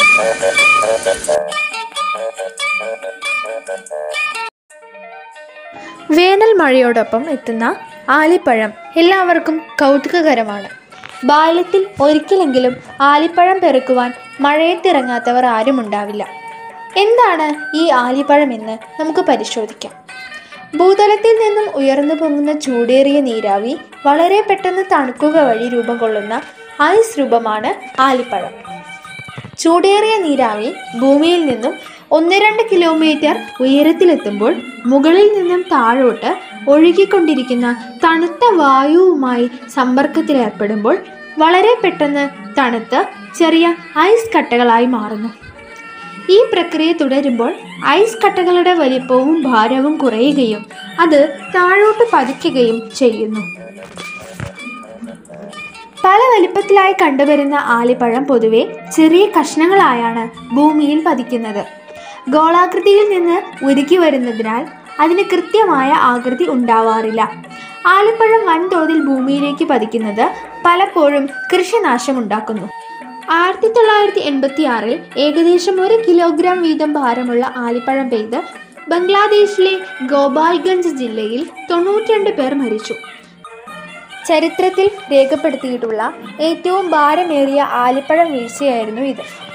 വേനൽ മഴയോടൊപ്പം എത്തുന്ന ആലിപ്പഴം എല്ലാവർക്കും കൗതുകകരമാണ്. ബാല്യത്തിൽ ഒരിക്കലെങ്കിലും ആലിപ്പഴം പെറുക്കുവാൻ മഴയത്തിറങ്ങാത്തവർ ആരുമുണ്ടാവില്ല. എന്താണ് ഈ ആലിപ്പഴം എന്ന് നമുക്ക് പരിശോധിക്കാം. ഭൂതലത്തിൽ നിന്നും ഉയർന്നു പൊങ്ങുന്ന ചൂടേറിയ നീരാവി വളരെ പെട്ടെന്ന് തണുക്കുക വഴി രൂപം കൊള്ളുന്ന ഐസ് രൂപമാണ് ആലിപ്പഴം. ചൂടേറിയ നീരാവി ഭൂമിയിൽ നിന്നും 1-2 കിലോമീറ്റർ ഉയരത്തിലെത്തുമ്പോൾ മുകളിൽ നിന്നും താഴോട്ട് ഒഴുകിക്കൊണ്ടിരിക്കുന്ന തണുത്ത വായുവുമായി സമ്പർക്കത്തിലേർപ്പെടുമ്പോൾ വളരെ പെട്ടെന്ന് തണുത്ത് ചെറിയ ഐസ് കട്ടകളായി മാറുന്നു. ഈ പ്രക്രിയ തുടരുമ്പോൾ ഐസ് കട്ടകളുടെ വലിപ്പവും ഭാരവും കുറയുകയും അത് താഴോട്ട് പതിക്കുകയും ചെയ്യുന്നു. പല വലിപ്പത്തിലായി കണ്ടുവരുന്ന ആലിപ്പഴം പൊതുവെ ചെറിയ കഷ്ണങ്ങളായാണ് ഭൂമിയിൽ പതിക്കുന്നത്. ഗോളാകൃതിയിൽ നിന്ന് ഉരുക്കി വരുന്നതിനാൽ അതിന് കൃത്യമായ ആകൃതി ഉണ്ടാവാറില്ല. ആലിപ്പഴം വൻതോതിൽ ഭൂമിയിലേക്ക് പതിക്കുന്നത് പലപ്പോഴും കൃഷിനാശമുണ്ടാക്കുന്നു. 1986 ഏകദേശം 1 കിലോഗ്രാം വീതം ഭാരമുള്ള ആലിപ്പഴം പെയ്ത് ബംഗ്ലാദേശിലെ ഗോപാൽഗഞ്ച് ജില്ലയിൽ 92 പേർ മരിച്ചു. ചരിത്രത്തിൽ രേഖപ്പെടുത്തിയിട്ടുള്ള ഏറ്റവും ഭാരമേറിയ ആലിപ്പഴം വീഴ്ചയായിരുന്നു ഇത്.